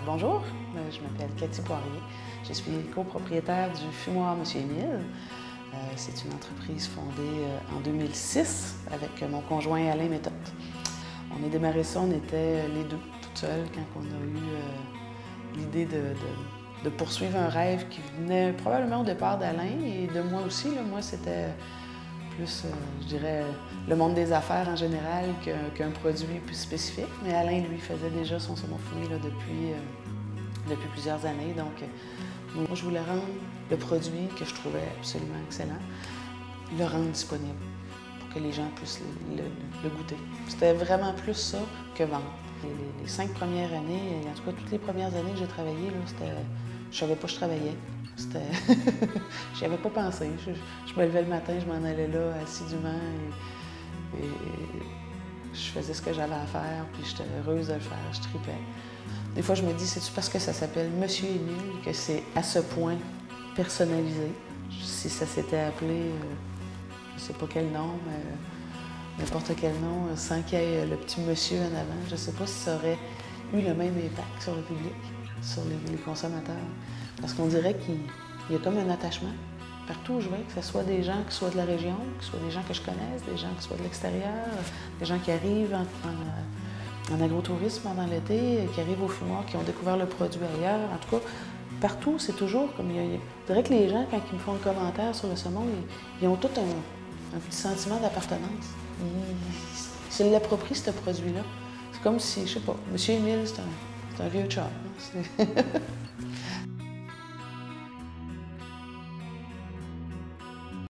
Bonjour, je m'appelle Cathy Poirier. Je suis copropriétaire du fumoir Monsieur Émile. C'est une entreprise fondée en 2006 avec mon conjoint Alain Méthode. On a démarré ça, on était les deux, toutes seules, quand on a eu l'idée de poursuivre un rêve qui venait probablement au départ d'Alain et de moi aussi. Moi, c'était plus, je dirais, le monde des affaires en général qu'un produit plus spécifique. Mais Alain, lui, faisait déjà son saumon fumé là, depuis plusieurs années. Donc, moi, je voulais rendre le produit que je trouvais absolument excellent, le rendre disponible pour que les gens puissent le goûter. C'était vraiment plus ça que vendre. Les 5 premières années, en tout cas toutes les premières années que j'ai travaillé, je savais pas que je travaillais. J'y avais pas pensé. Je me levais le matin, je m'en allais là assidûment et je faisais ce que j'avais à faire, puis j'étais heureuse de le faire, je tripais. Des fois, je me dis, c'est-tu parce que ça s'appelle Monsieur Émile que c'est à ce point personnalisé? Si ça s'était appelé, je sais pas quel nom, n'importe quel nom, sans qu'il y ait le petit monsieur en avant, je sais pas si ça aurait eu le même impact sur le public, sur les consommateurs. Parce qu'on dirait qu'il y a comme un attachement. Partout où je vais, que ce soit des gens qui soient de la région, que ce soit des gens que je connaisse, des gens qui soient de l'extérieur, des gens qui arrivent en agrotourisme pendant l'été, qui arrivent au fumoir, qui ont découvert le produit ailleurs. En tout cas, partout, c'est toujours comme... Je dirais que les gens, quand ils me font un commentaire sur le saumon, ils ont tout un petit sentiment d'appartenance. Ils se l'approprient, ce produit-là. C'est comme si, je sais pas, Monsieur Émile, c'est un vieux chum.